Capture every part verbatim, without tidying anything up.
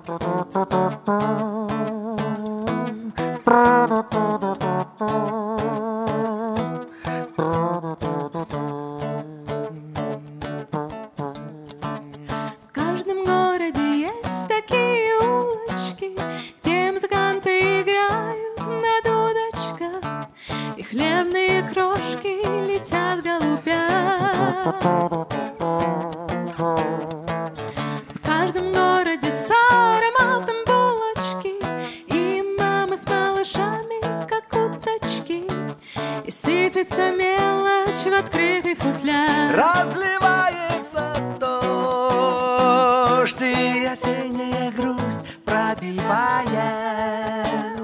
В каждом городе есть такие улочки, где музыканты играют на дудочках, и хлебные крошки летят голубя. В каждом городе с ароматом булочки, и мама с малышами, как уточки, и сыпется мелочь в открытый футляр. Разливается дождь, и осенняя грусть пробивает.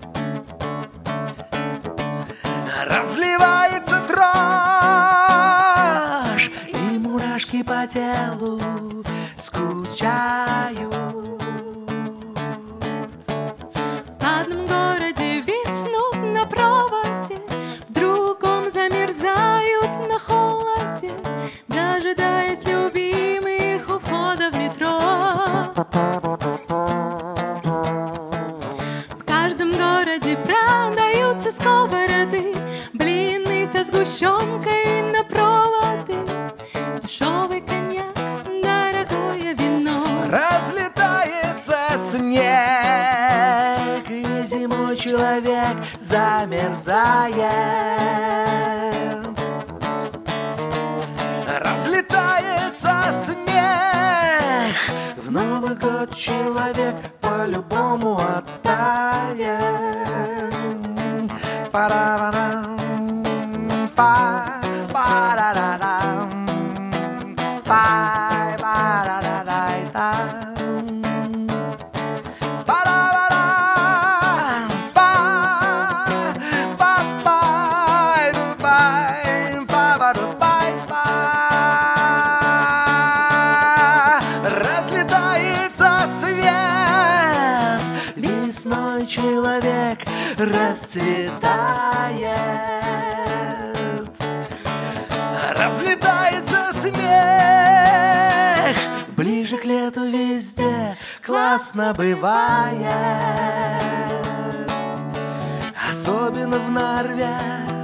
Разливается дрожь, и мурашки по телу скучают. В одном городе виснут на проводе, в другом замерзают на холоде, дожидаясь любимых у входа в метро. В каждом городе продаются сковороды, блины со сгущенкой на проводы, дешевый коньяк, дорогое вино. Разлетается снег, и зимой человек замерзает. Разлетается смех, в Новый год человек по-любому оттает. Парарарам, па, парарарам, пай, парарадай, там. Парарарам, па, па, пай, дубай, па-ба-дубай, па. Разлетается свет, весной человек расцветает. Разлетается смех, ближе к лету везде классно бывает. Особенно в Нарве,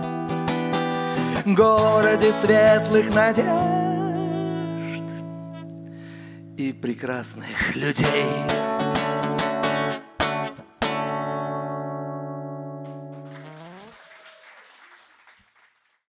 городе светлых надежд и прекрасных людей.